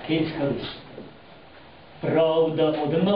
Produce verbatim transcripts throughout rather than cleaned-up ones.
Київська Русь. Правда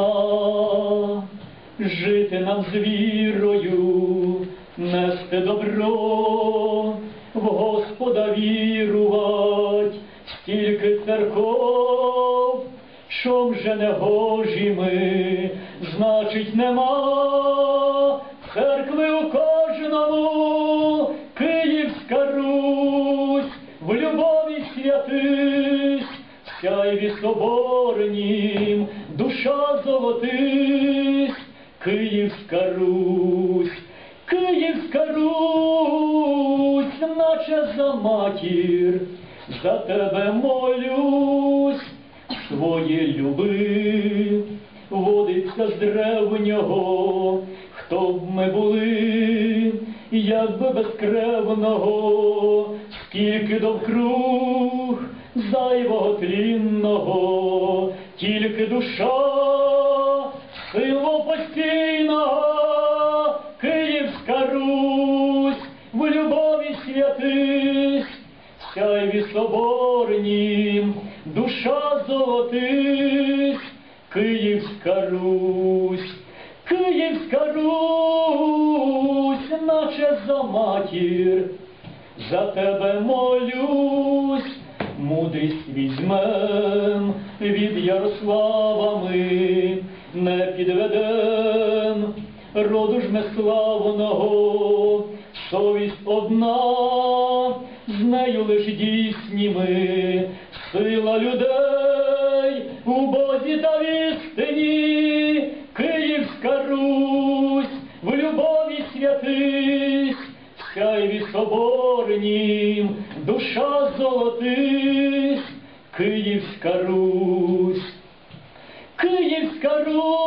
одна, жити нам з вірою, нести добро, в Господа вірувать, стільки церков, що вже не гожі ми, значить нема церкви у кожному. Київська Русь, в любові святись, сяйві соборнім, душа золотись. Київська Русь, Київська Русь, наче за матір, за тебе молюсь. Свої люби водиться з древнього, хто б ми були, як би безкревного, скільки довкруг зайвого тлінного, тільки душа силу постійного. Київська Русь, в любові святись, сяйві соборнім, душа золотись. Київська Русь, Київська Русь, наче за матір, за тебе молюсь. Мудрість візьмем від Ярослава ми, не підведем роду ж ми славного. Совість одна, з нею лиш дійсні ми, сила людей у Бозі та в істині. Київська Русь, в любові святись, сяйві соборнім, душа золотись. Київська Русь, Київська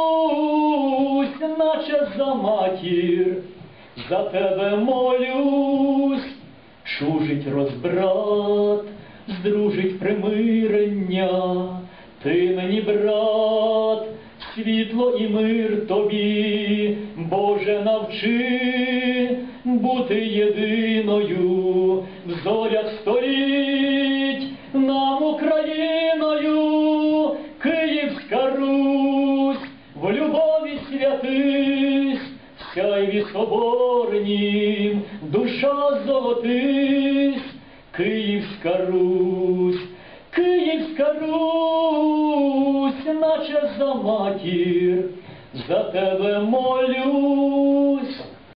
Русь, наче за матір, за тебе молюсь. Чужить розбрат, здружить примирення, ти мені, брат, світло і мир тобі. Боже, навчи бути єдиною в зорях століть нам Україною. Київська Русь, в любові святись, сяйві соборнім, душа золотись. Київська Русь, Київська Русь, наче за матір, за тебе молюсь.